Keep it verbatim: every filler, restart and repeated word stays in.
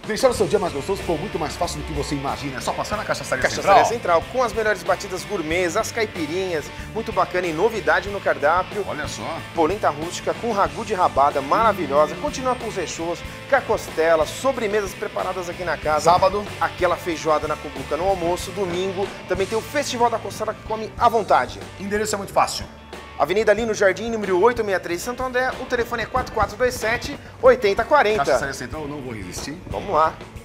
Deixar o seu dia mais gostoso ficou muito mais fácil do que você imagina. É só passar na Cachaçaria Cachaçaria Central. Central, com as melhores batidas gourmets, as caipirinhas, muito bacana e novidade no cardápio. Olha só. Polenta rústica com ragu de rabada maravilhosa. Continua com os rechôs, com a costela, sobremesas preparadas aqui na casa. Sábado. Aquela feijoada na cumbuca no almoço. Domingo também tem o Festival da Costela que come à vontade. Endereço é muito fácil. Avenida Lino Jardim, número oitocentos e sessenta e três, Santo André. O telefone é quatro quatro dois sete, oito zero quatro zero. Cachaçaria Central, eu não vou resistir. Vamos lá.